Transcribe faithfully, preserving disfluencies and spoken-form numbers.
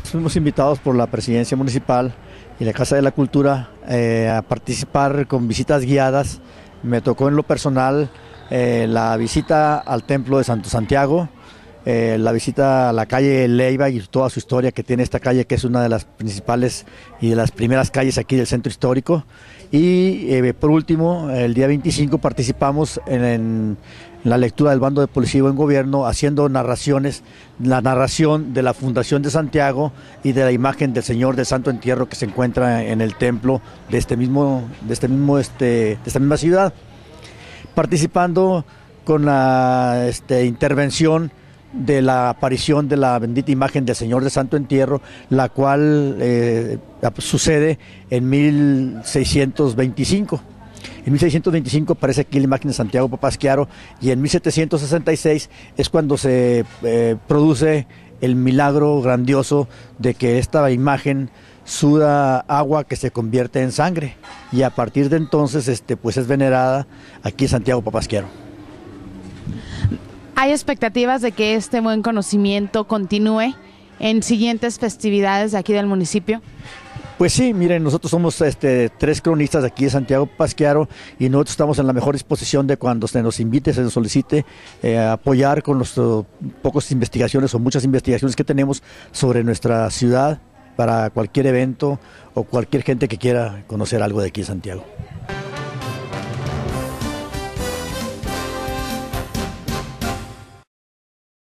fuimos invitados por la Presidencia Municipal y la Casa de la Cultura eh, a participar con visitas guiadas. Me tocó en lo personal eh, la visita al Templo de Santo Santiago, eh, la visita a la calle Leiva y toda su historia que tiene esta calle, que es una de las principales y de las primeras calles aquí del centro histórico. Y eh, por último, el día veinticinco participamos en, en la lectura del bando de Policía y Buen Gobierno, haciendo narraciones, la narración de la Fundación de Santiago y de la imagen del Señor del Santo Entierro que se encuentra en el templo de este mismo, de este mismo, este, de esta misma ciudad, participando con la este, intervención de la aparición de la bendita imagen del Señor de Santo Entierro, la cual eh, sucede en mil seiscientos veinticinco. En mil seiscientos veinticinco aparece aquí la imagen de Santiago Papasquiaro y en mil setecientos sesenta y seis es cuando se eh, produce el milagro grandioso de que esta imagen suda agua que se convierte en sangre, y a partir de entonces este, pues es venerada aquí en Santiago Papasquiaro. ¿Hay expectativas de que este buen conocimiento continúe en siguientes festividades de aquí del municipio? Pues sí, miren, nosotros somos este, tres cronistas de aquí de Santiago Papasquiaro y nosotros estamos en la mejor disposición de cuando se nos invite, se nos solicite eh, apoyar con las uh, pocas investigaciones o muchas investigaciones que tenemos sobre nuestra ciudad para cualquier evento o cualquier gente que quiera conocer algo de aquí de Santiago.